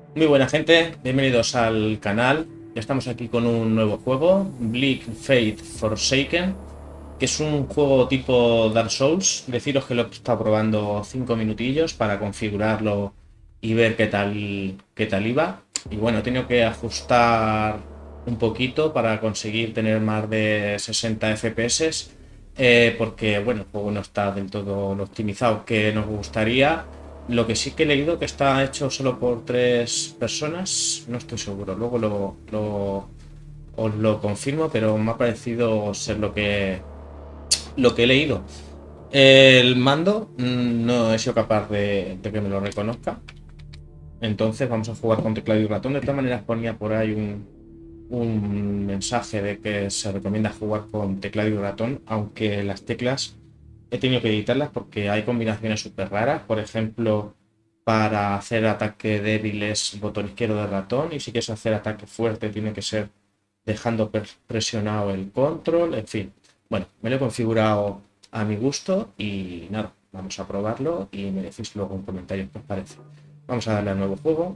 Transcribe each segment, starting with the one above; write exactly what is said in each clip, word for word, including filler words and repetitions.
Muy buena gente, bienvenidos al canal. Ya estamos aquí con un nuevo juego, Bleak Fate Forsaken, que es un juego tipo Dark Souls. Deciros que lo he estado probando cinco minutillos para configurarlo y ver qué tal, qué tal iba. Y bueno, he tenido que ajustar un poquito para conseguir tener más de sesenta F P S, eh, porque bueno, el juego no está del todo lo optimizado que nos gustaría. Lo que sí que he leído que está hecho solo por tres personas, no estoy seguro, luego lo, lo- os lo confirmo, pero me ha parecido ser lo que, lo que he leído. El mando mm, no he sido capaz de, de que me lo reconozca, entonces vamos a jugar con teclado y ratón. De todas maneras ponía por ahí un, un mensaje de que se recomienda jugar con teclado y ratón, aunque las teclas he tenido que editarlas porque hay combinaciones súper raras. Por ejemplo, para hacer ataque débil es botón izquierdo del ratón, y si quieres hacer ataque fuerte tiene que ser dejando presionado el control. En fin, bueno, me lo he configurado a mi gusto y nada, vamos a probarlo y me decís luego un comentario qué os parece. Vamos a darle al nuevo juego.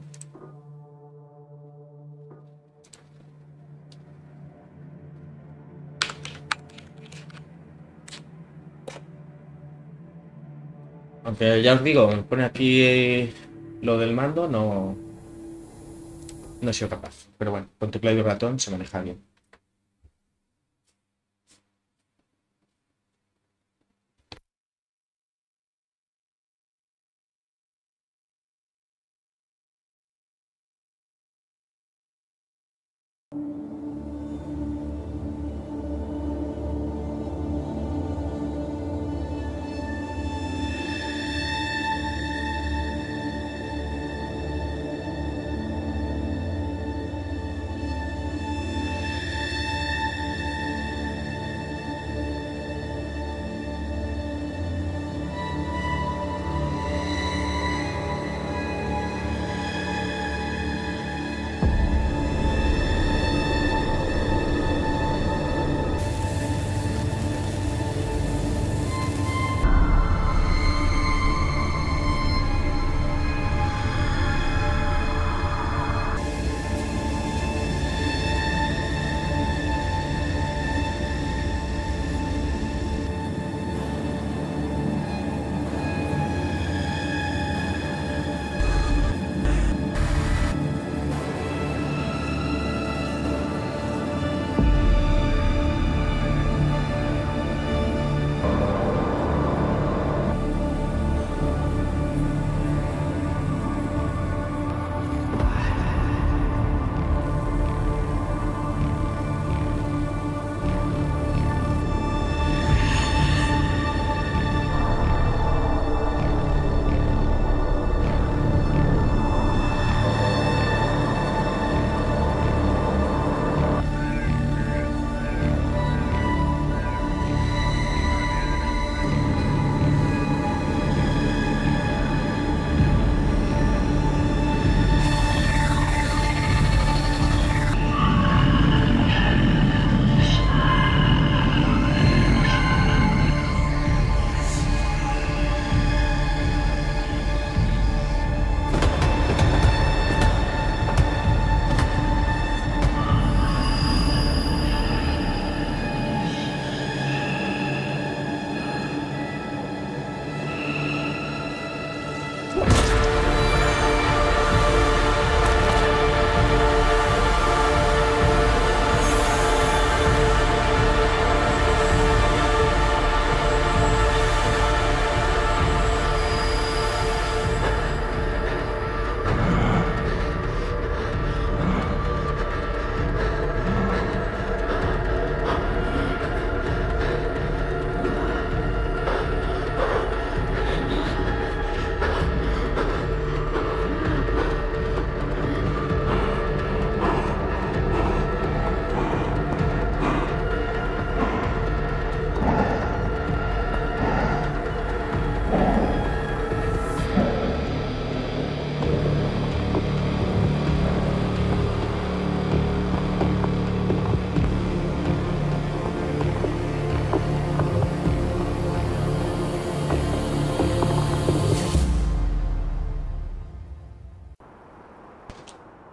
Aunque ya os digo, me pone aquí lo del mando, no, no he sido capaz. Pero bueno, con teclado y ratón se maneja bien.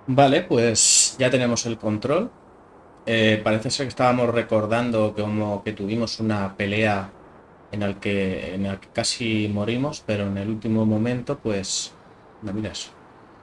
Vale, pues ya tenemos el control. Eh, parece ser que estábamos recordando que como que tuvimos una pelea en la que, en la que casi morimos, pero en el último momento, pues... No, mira eso.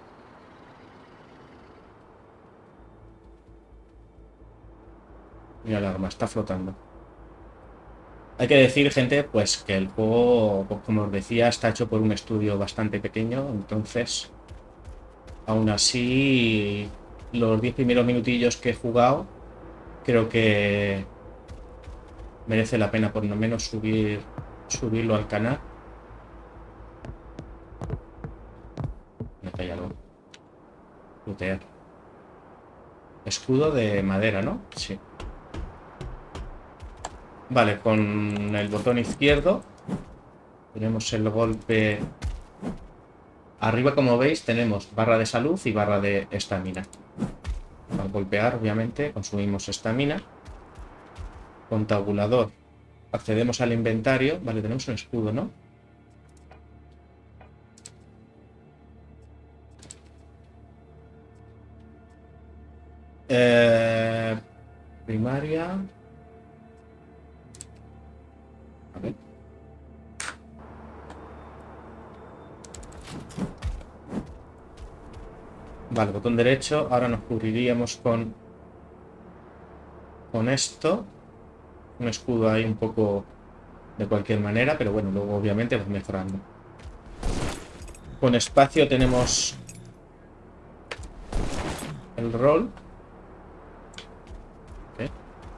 Mira el arma, está flotando. Hay que decir, gente, pues que el juego, pues, como os decía, está hecho por un estudio bastante pequeño, entonces, aún así, los diez primeros minutillos que he jugado, creo que merece la pena por lo menos subir, subirlo al canal. Me cae algo. Lootear. Escudo de madera, ¿no? Sí. Vale, con el botón izquierdo tenemos el golpe. Arriba, como veis, tenemos barra de salud y barra de estamina. Al golpear, obviamente, consumimos estamina. Con tabulador accedemos al inventario. Vale, tenemos un escudo, ¿no? Eh, primaria. A ver. Vale, botón derecho. Ahora nos cubriríamos con con esto. Un escudo ahí un poco de cualquier manera, pero bueno, luego obviamente vamos mejorando. Con espacio tenemos el rol. ¿Okay?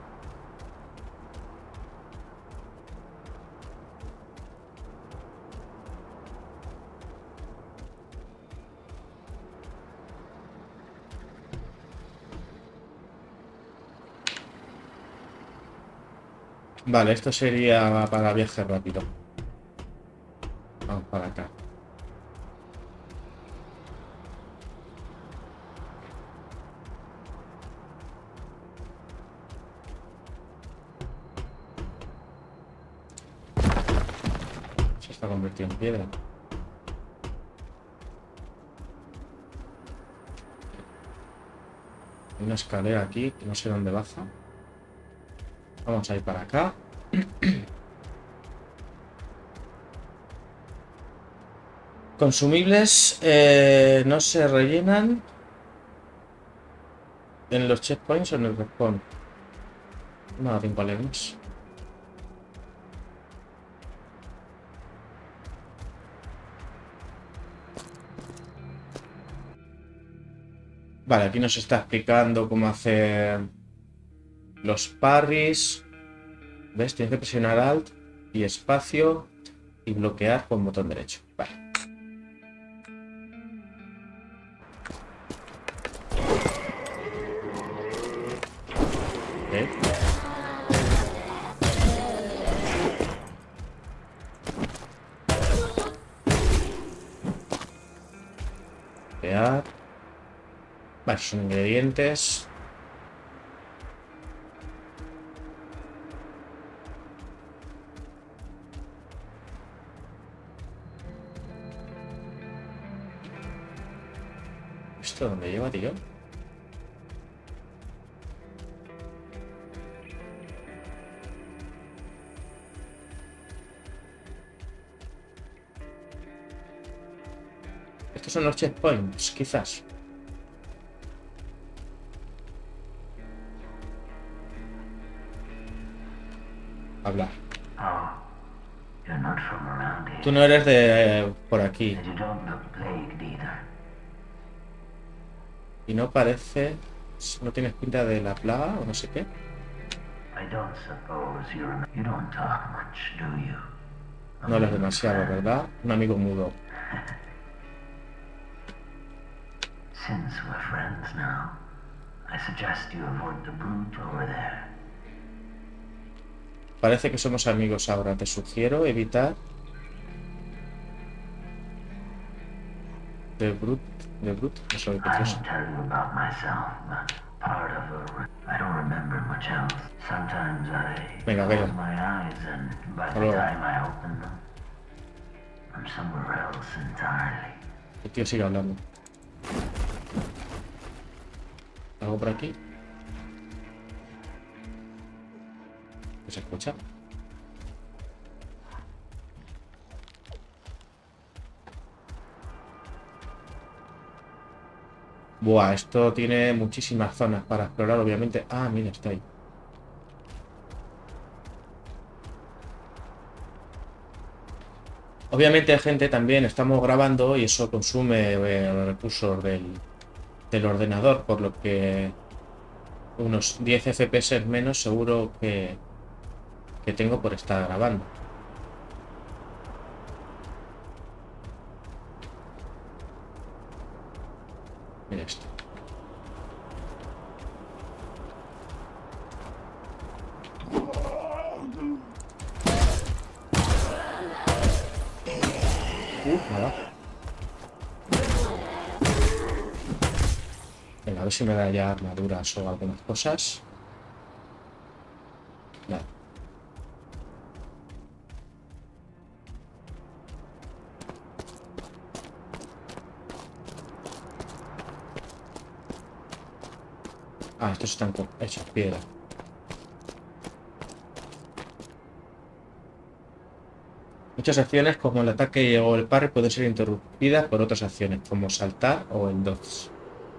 Vale, esto sería para viaje rápido. Vamos para acá. Se está convirtiendo en piedra. Hay una escalera aquí que no sé dónde baja. Vamos a ir para acá. Consumibles eh, no se rellenan en los checkpoints o en el respawn. No da tiempo a leer más. Vale, aquí nos está explicando cómo hacer los parries. ¿Ves? Tienes que presionar Alt y espacio y bloquear con botón derecho. Vale. ¿Eh? Bloquear. Vale, son ingredientes. ¿Esto dónde lleva, tío? Estos son los checkpoints, quizás. Hablar. Tú no eres de eh, por aquí. Y no parece... ¿No tienes pinta de la plaga o no sé qué? No hablas demasiado, ¿verdad? Un amigo mudo. Parece que somos amigos ahora. Te sugiero evitar... The Brute... The Brute... No sé qué es eso. Venga, venga. El tío sigue hablando. ¿Algo por aquí? ¿Qué se escucha? Buah, esto tiene muchísimas zonas para explorar, obviamente. Ah, mira, está ahí. Obviamente, gente, también estamos grabando y eso consume eh, los recursos del, del ordenador, por lo que unos diez F P S menos seguro que, que tengo por estar grabando. Mira esto. Uh, nada. Venga, a ver si me da ya armaduras o algunas cosas. Nada. Ah, estos están hechos piedra. Muchas acciones como el ataque o el parry pueden ser interrumpidas por otras acciones como saltar o el dodge.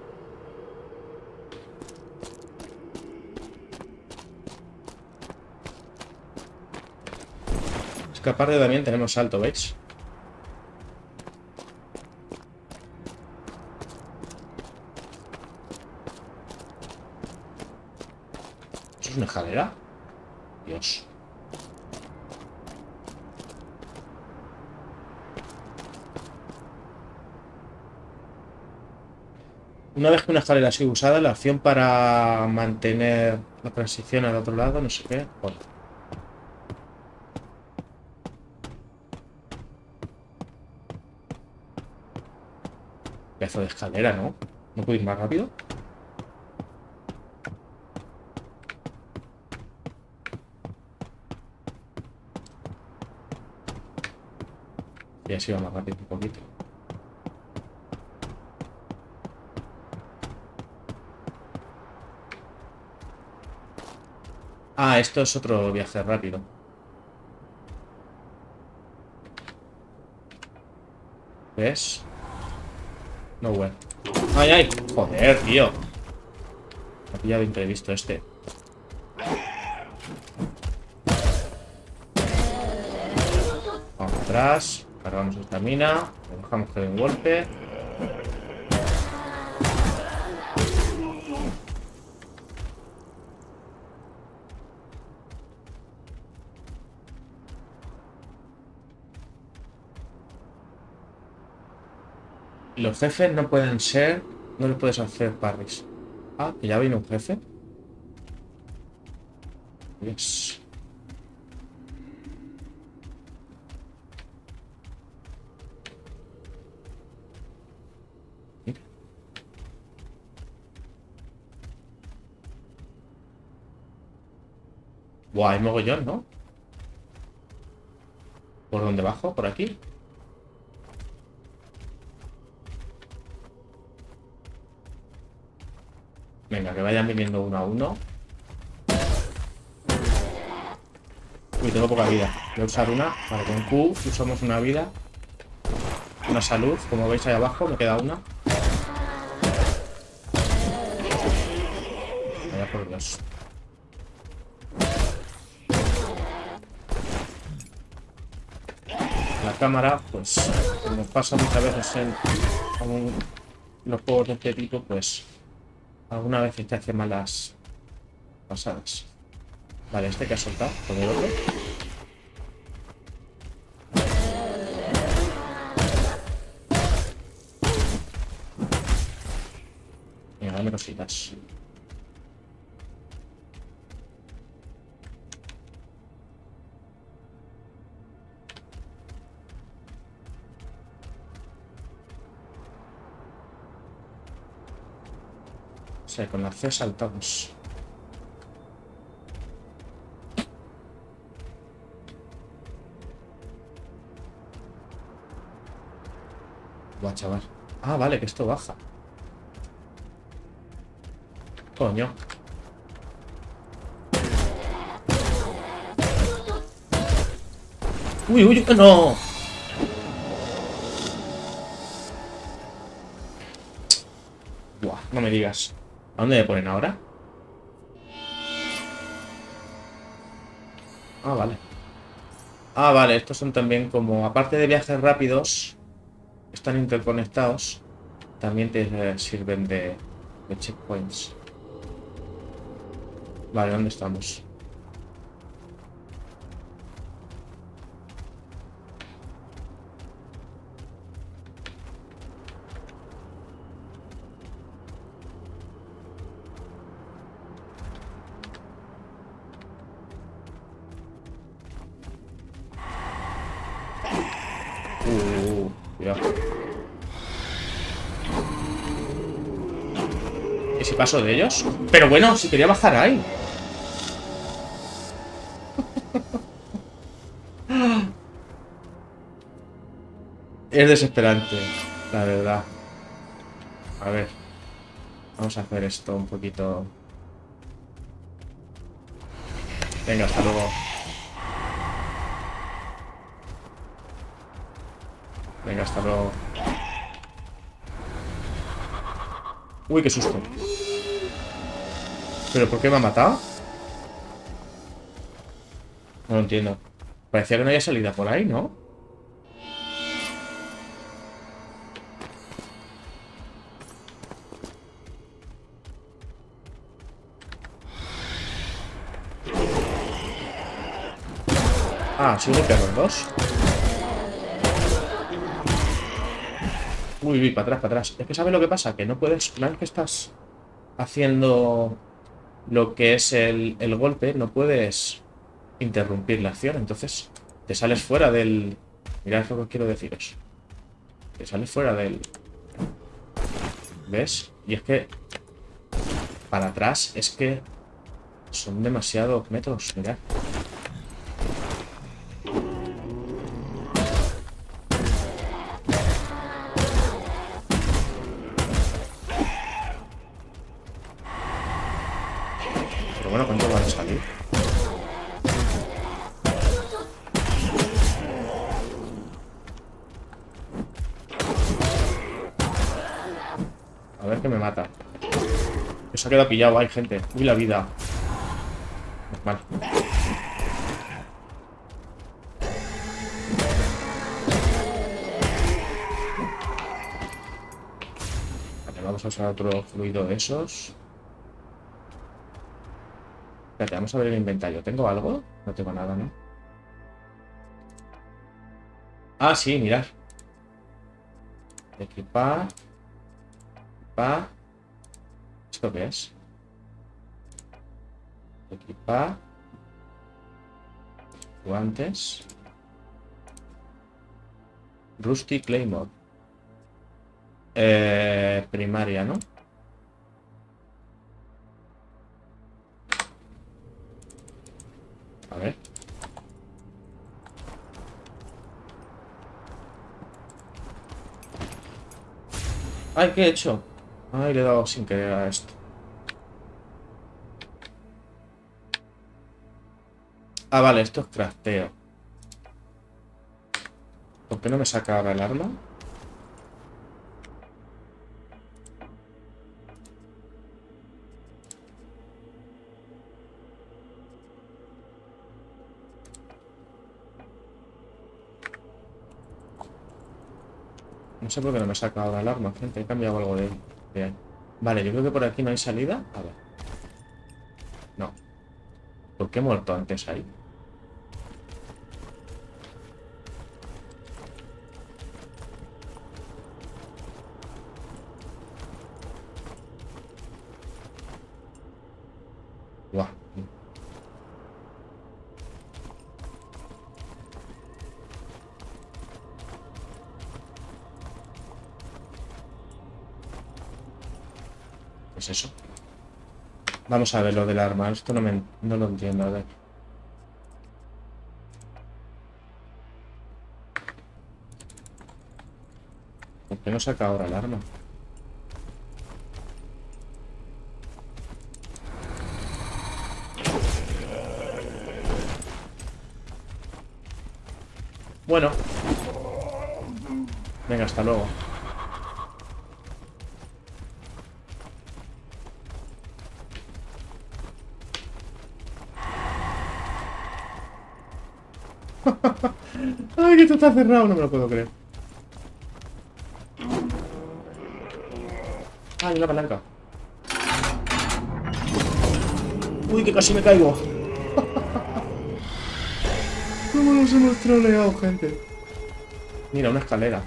Es que aparte también tenemos salto, ¿veis? ¿Eso es una escalera? Dios. Una vez que una escalera ha sido usada, la opción para mantener la transición al otro lado, no sé qué. Joder. Pedazo de escalera, ¿no? ¿No puedo ir más rápido? Ya se iba más rápido un poquito. Ah, esto es otro viaje rápido. ¿Ves? No, bueno. ¡Ay, ay! Joder, tío. Me ha pillado imprevisto este. Vamos atrás. Cargamos esta mina. Lo dejamos que dé un golpe. Los jefes no pueden ser... No les puedes hacer parries. Ah, que ya vino un jefe. Yes. Mira. Buah, hay mogollón, ¿no? ¿Por dónde bajo? ¿Por aquí? Venga, que vayan viniendo uno a uno. Uy, tengo poca vida. Voy a usar una. Vale, con Q usamos una vida. Una salud. Como veis ahí abajo, me queda una. Vaya por Dios. La cámara, pues, como pasa muchas veces en, en los juegos de este tipo, pues, alguna vez te hace malas pasadas. Vale, este que ha soltado, con el otro. Venga, dame cositas. O sea, con la C saltamos. Buah, chaval. Ah, vale, que esto baja. Coño. Uy, uy, no. Buah, no me digas. ¿A dónde me ponen ahora? Ah, vale. Ah, vale, estos son también como, aparte de viajes rápidos, están interconectados, también te eh, sirven de, de checkpoints. Vale, ¿dónde estamos? Uh, cuidado. ¿Y si paso de ellos? Pero bueno, si quería bajar ahí. Es desesperante, la verdad. A ver. Vamos a hacer esto un poquito. Venga, hasta luego. Venga, hasta luego. Uy, qué susto. ¿Pero por qué me ha matado? No lo entiendo. Parecía que no había salida por ahí, ¿no? Ah, sí, golpear los dos. Uy, uy, para atrás, para atrás. Es que ¿sabes lo que pasa? Que no puedes, una vez que estás haciendo lo que es el, el golpe, no puedes interrumpir la acción. Entonces te sales fuera del... Mirad lo que quiero deciros. Te sales fuera del... ¿Ves? Y es que para atrás es que son demasiados metros. Mirad. Pero bueno, ¿cuánto van a salir? A ver que me mata. Que se ha quedado pillado, hay gente. Uy, la vida. Normal. Vale, vamos a usar otro fluido de esos. Espérate, vamos a ver el inventario. ¿Tengo algo? No tengo nada, ¿no? Ah, sí, mirad. Equipar. Equipar. ¿Esto qué es? Equipar. Guantes. Rusty Claymore. Eh, primaria, ¿no? A ver. Ay, ¿qué he hecho? Ay, le he dado sin querer a esto. Ah, vale, esto es crafteo. ¿Por qué no me saca ahora el arma? No sé por qué no me saca ahora el arma, gente. He cambiado algo de, de ahí. Vale, yo creo que por aquí no hay salida. A ver. No. ¿Por qué he muerto antes ahí? Buah. ¿Qué es eso? Vamos a ver lo del arma. Esto no, me, no lo entiendo. A ver. ¿Por qué no saca ahora el arma? Bueno. Venga, hasta luego. Ay, que esto está cerrado, no me lo puedo creer. Ay, una palanca. Uy, que casi me caigo. ¿Cómo nos hemos troleado, gente? Mira, una escalera.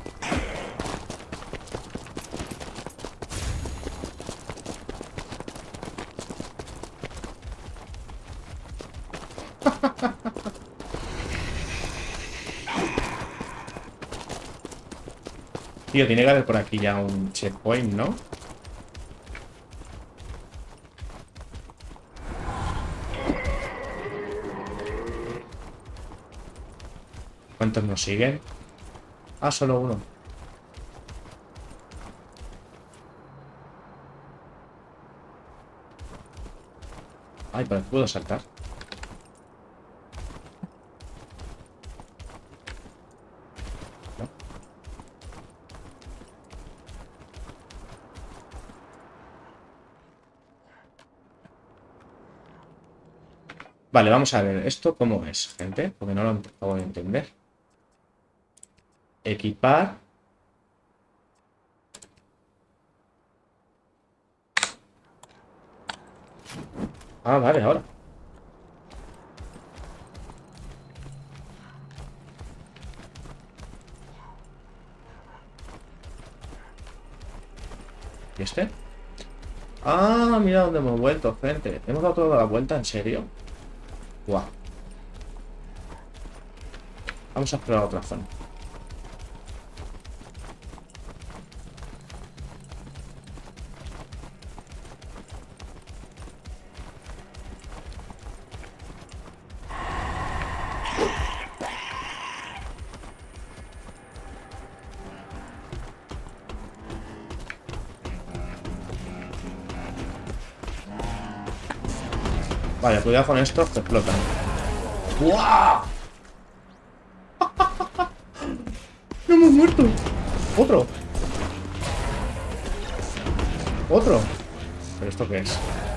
Tío, tiene que haber por aquí ya un checkpoint, ¿no? ¿Cuántos nos siguen? Ah, solo uno. Ay, pero puedo saltar. ¿No? Vale, vamos a ver. ¿Esto cómo es, gente? Porque no lo acabo de entender. Equipar. Ah, vale, ahora. ¿Y este? Ah, mira dónde hemos vuelto, gente. ¿Hemos dado toda la vuelta? ¿En serio? Guau. Vamos a explorar otra zona. Vale, cuidado con estos que explotan. ¡Guau! ¡No hemos muerto! ¡Otro! ¡Otro! ¿Pero esto qué es?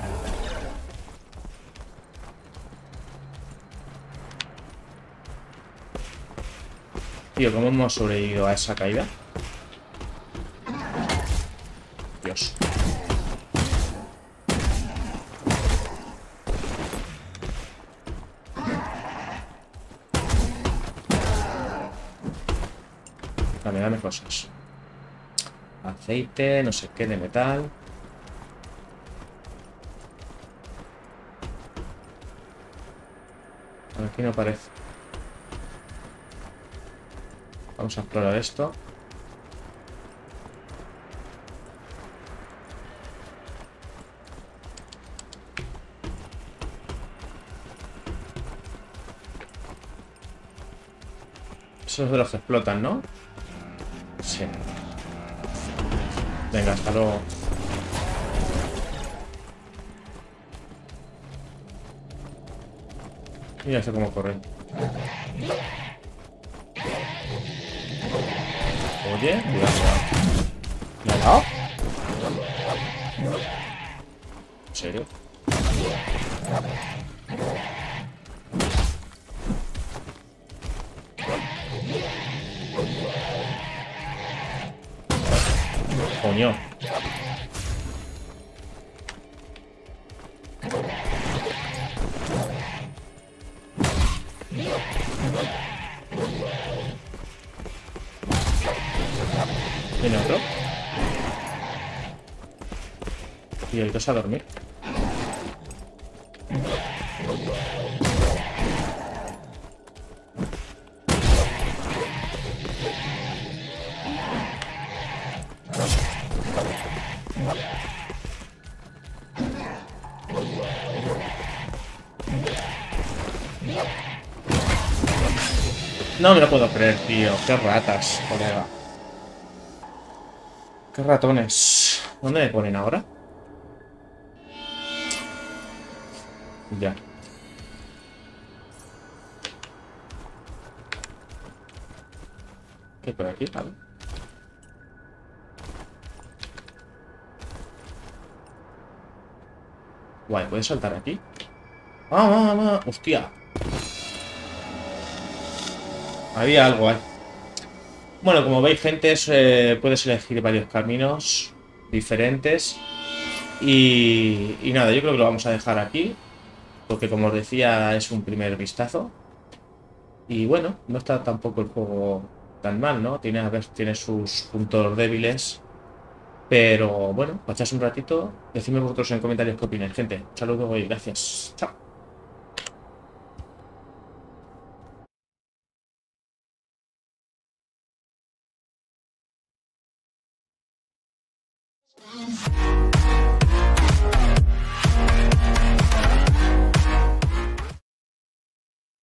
Tío, ¿cómo hemos sobrevivido a esa caída? Dios. Dame, dame cosas. Aceite, no sé qué, de metal. Aquí no parece. Vamos a explorar esto. Esos de los que explotan, ¿no? Sí. Venga, hasta luego. Mira esto cómo corre. Oye, cuidado. ¿Me ha dado? ¿En serio? Coño. ¿Viene otro? Y ahorita a dormir. No me lo puedo creer, tío. Qué ratas, colega. Qué ratones. ¿Dónde me ponen ahora? Ya. ¿Qué hay por aquí? Vale. Guay, ¿puedes saltar aquí? ¡Ah, ah, ah! ¡Hostia! Había algo ahí. Bueno, como veis, gente, es, eh, puedes elegir varios caminos diferentes. Y, y nada, yo creo que lo vamos a dejar aquí. Porque como os decía, es un primer vistazo. Y bueno, no está tampoco el juego tan mal, ¿no? Tiene, a ver, tiene sus puntos débiles. Pero bueno, para echarse un ratito, decidme vosotros en comentarios qué opináis, gente. Un saludo y gracias. Chao.